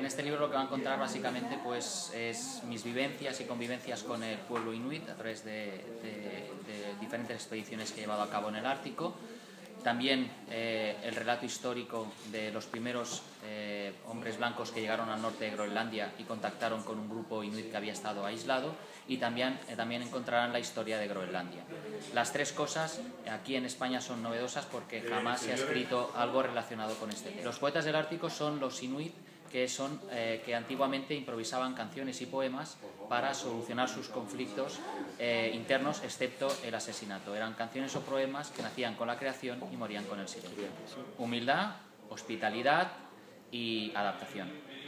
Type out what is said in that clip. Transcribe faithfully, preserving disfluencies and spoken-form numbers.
en este libro lo que va a encontrar básicamente pues, es mis vivencias y convivencias con el pueblo inuit a través de, de, de diferentes expediciones que he llevado a cabo en el Ártico. También eh, el relato histórico de los primeros eh, hombres blancos que llegaron al norte de Groenlandia y contactaron con un grupo inuit que había estado aislado, y también, eh, también encontrarán la historia de Groenlandia. Las tres cosas aquí en España son novedosas porque jamás se ha escrito algo relacionado con este tema. Los poetas del Ártico son los inuit, que, son, eh, que antiguamente improvisaban canciones y poemas para solucionar sus conflictos eh, internos, excepto el asesinato. Eran canciones o poemas que nacían con la creación y morían con el silencio. Humildad, hospitalidad y adaptación.